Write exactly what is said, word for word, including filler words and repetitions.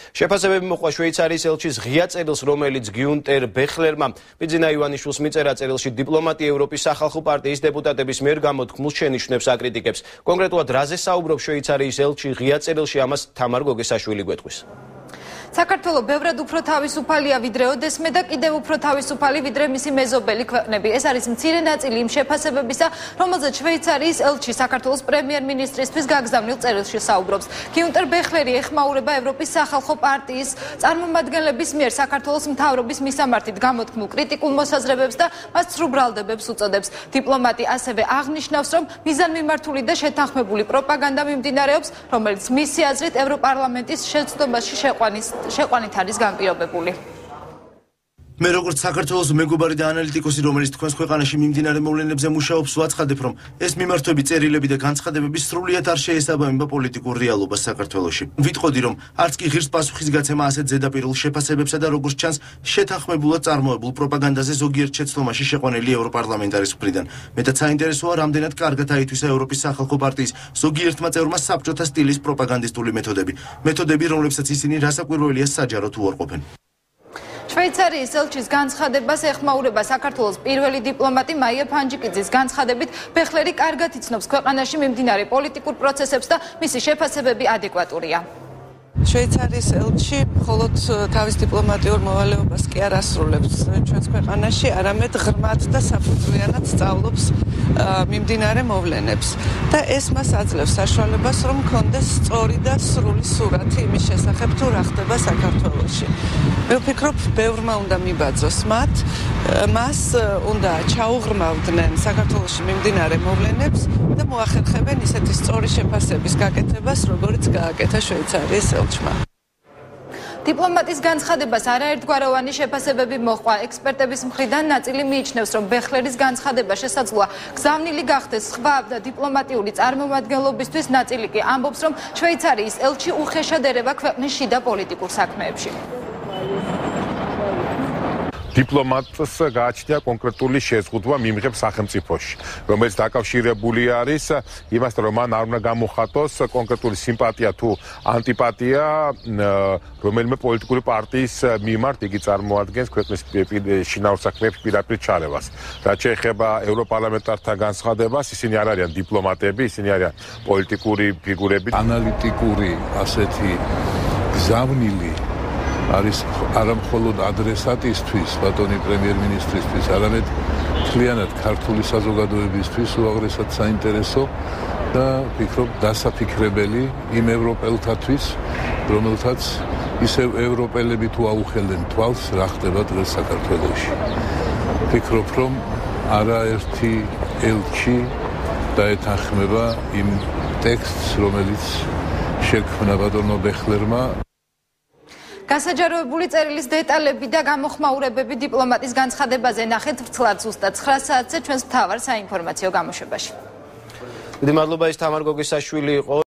შეფასებები მოყვა შვეიცარიის ელჩის ღია წერილს, რომელიც გიუნტერ ბეხლერმა ბიძინა ივანიშვილს მიწერა. წერილში დიპლომატი ევროპის სახალხო პარტიის დეპუტატების მიერ გამოთქმულ შენიშვნებს აკრიტიკებს. კონკრეტულად რაზე საუბრობს შვეიცარიის ელჩი ღია წერილში, ამას თამარ გოგესაშვილი გვეტყვის. საქართველო ბევრად უფრო თავისუფალია ვიდრე ოდესმე და კიდევ უფრო თავისუფალი ვიდრე მისი მეზობელი ქვეყნები. ეს არის მცირე ნაწილი იმ შეფასებებისა, რომელზეც შვეიცარიის ელჩი საქართველოს პრემიერ-მინისტრისთვის გაგზავნილ წერილში საუბრობს. გიუნტერ ბეხლერი ეხმაურება ევროპის სახალხო პარტიის წარმომადგენლების მიერ საქართველოს მთავრობის მისამართით გამოთქმულ კრიტიკულ მოსაზრებებს და მას ცრუ ბრალდებებს უწოდებს. დიპლომატი ასევე აღნიშნავს, რომ მიზანმიმართული და შეთანხმებული პროპაგანდა მიმდინარეობს, რომელიც მისი აზრით ევროპარლამენტის შეცდომაში შეყვანის შეყვანით არის განპირობებული. მე როგორც საქართველოს მეგობარი და ანალიტიკოსი, რომელიც თქვენს ქვეყანაში მიმდინარე მოვლენებზე მუშაობს, ვაცხადებ, რომ ეს მიმართვები, წერილები და განცხადებები სრულიად არ შეესაბამება პოლიტიკურ რეალობას საქართველოში. ვიტყოდი, რომ არც კი ღირს პასუხის გაცემა ასეთ ზედაპირულ შეფასებებსა და როგორც ჩანს, შეთანხმებულად წარმოებულ პროპაგანდაზე ზოგიერთ შეცდომაში შეყვანილი ევროპარლამენტარის მხრიდან. მეტად საინტერესოა, რამდენად კარგად აითვისა ევროპის სახალხო პარტიის ზოგიერთმა წევრმა საბჭოთა სტილის პროპაგანდისტული მეთოდები. მეთოდები, რომლებსაც ისინი რასაკვირველია საჯაროდ უარყოფენ. შვეიცარიის ელჩის განცხადებას ეხმაურება საქართველოს პირველი დიპლომატი მაია ფანჯიკიძის განცხადებით, ბეხლერი კარგად იცნობს ქვეყანაში მიმდინარე პოლიტიკურ პროცესებს და მისი შეფასებები ადეკვატურია. შვეიცარიის ელჩი მხოლოდ თავის დიპლომატიურ მოვალეობას კი არ ასრულებს ჩვენს ქვეყანაში, არამედ ღრმად და საფუძვლიანად სწავლობს მიმდინარე მოვლენებს და ეს მას აძლევს საშუალებას, რომ მქონდეს სწორი და სრული სურათი იმის შესახებ, თუ რა ხდება საქართველოში. მე ვფიქრობ, ბევრმა უნდა მიბაძოს მათ, მას უნდა ჩაუღრმავდნენ საქართველოში მიმდინარე მოვლენებს და მოახერხებენ ისეთი სწორი შეფასების გაკეთებას, როგორც გააკეთა შვეიცარიის ელჩმა. დიპლომატის განცხადებას არაერთგვაროვანი შეფასებები მოჰყვა. ექსპერტების მხრიდან ნაწილი მიიჩნევს, რომ ბეხლერის განცხადება შესაძლოა გზავნილი გახდეს სხვა დიპლომატიური წარმომადგენლობისთვის, ნაწილი კი ამბობს, რომ შვეიცარიის ელჩი უხეშად ერევა ქვეყნის შიდა პოლიტიკურ საქმეებში. დიპლომატს გააჩნია კონკრეტული შეზღუდვა მიმღებ სახელმწიფოში, რომელიც დაკავშირებული არის იმასთან, რომ მან არ უნდა გამოხატოს კონკრეტული სიმპათია თუ ანტიპათია რომელიმე პოლიტიკური პარტიის მიმართ, იგი წარმოადგენს ქვეყნის შინაურ საქმეებში პირდაპირ ჩარევას. რაც შეეხება ევროპარლამენტართა განცხადებას, ისინი არ არიან დიპლომატები, ისინი არიან პოლიტიკური ფიგურები. ანალიტიკური ასეთი გზავნილი არის არა მხოლოდ ადრესატისთვის, ბატონი პრემიერ-მინისტრისთვის, არამედ მთლიანად ქართული საზოგადოებისთვის უაღრესად საინტერესო და ვფიქრობ დასაფიქრებელი იმ ევროპელთათვის, რომელთაც ისევ ევროპელები თუ აუხელენ თვალს, რა ხდება დღეს საქართველოში. ვფიქრობ, რომ არაერთი ელჩი დაეთანხმება იმ ტექსტს, რომელიც შექმნა ბატონმა ბეხლერმა. გასაჯაროებული წერილის დეტალები და გამოხმაურებები დიპლომატის განცხადებაზე ნახეთ ვრცლად ზუსტად ცხრა საათზე ჩვენს მთავარ საინფორმაციო გამოშვებაში. დიდი მადლობა, ის თამარ გოგესაშვილი იყო.